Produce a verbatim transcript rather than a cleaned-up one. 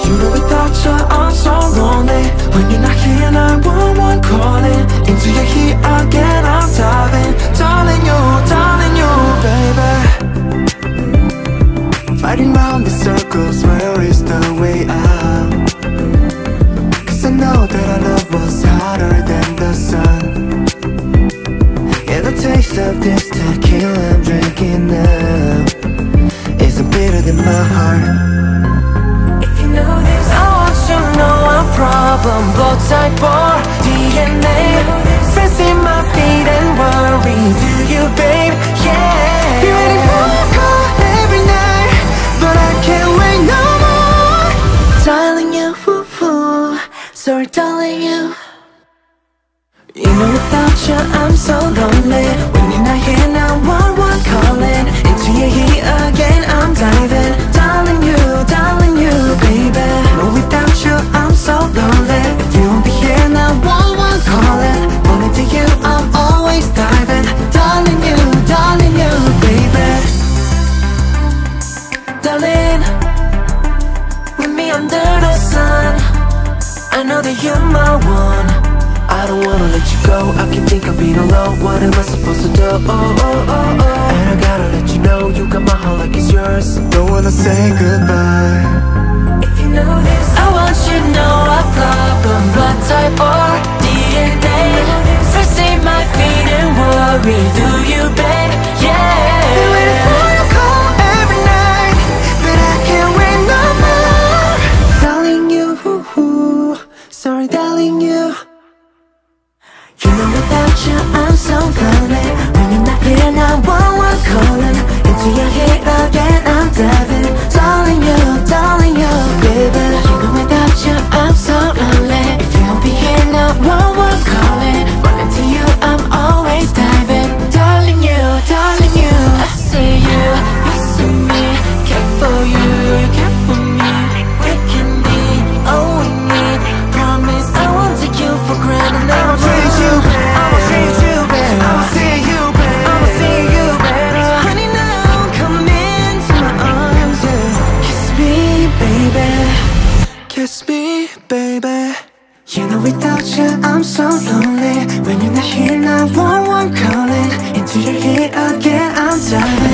You know without you I'm so lonely. When you're not here, nine one one calling. Into your heat again, I'm diving. Darling you, darling you, baby. Fighting round the circles, where is the way out? Cause I know that our love was hotter than the sun. Yeah, the taste of this tequila I'm drinking now isn't bitter than my heart. If you know this, I want you to know I'm problem. Blood type or D N A. Friends in my feet and worry. Do you, babe? Yeah. Be waiting for a call every night, but I can't wait no more. Darling you, woo woo. Sorry, darling you. You know without you I'm so lonely. When you're not here, now one one calling. Into your heat again, I'm diving. Darling you, darling you, baby. No, without you I'm so lonely. If you won't be here, now one one calling. Only to you I'm always diving. Darling you, darling you, baby. Darling, with me under the sun, I know that you're my one. I don't wanna let you go, I can think of being alone. What am I supposed to do? Oh, oh, oh, oh. And I gotta let you know, you got my heart like it's yours. Don't wanna say goodbye. If you know this, I want you to know a problem. Blood type or D N A. First take my feet and worry. Do you, babe? Yeah. Been waiting for your call every night, but I can't wait no more. Darling you, sorry darling you. You know without you I'm so lonely. When you're not here, now one one calling. Into your heat again, I'm diving. Darling you, darling you, baby. You know without you I'm so lonely. If you won't be here, now one one calling. Running to you, I'm always diving. Darling you, darling you. I see you, you see me. Care for you, you care for me. We can be all we need. Promise I won't take you for granted. I'ma treat you better. I'ma treat you better. I'ma see you better. I'ma see you better. Honey, now come into my arms, yeah. Kiss me, baby. Kiss me, baby. You know without you I'm so lonely. When you're not here, now one one calling. Into your heat again, I'm diving.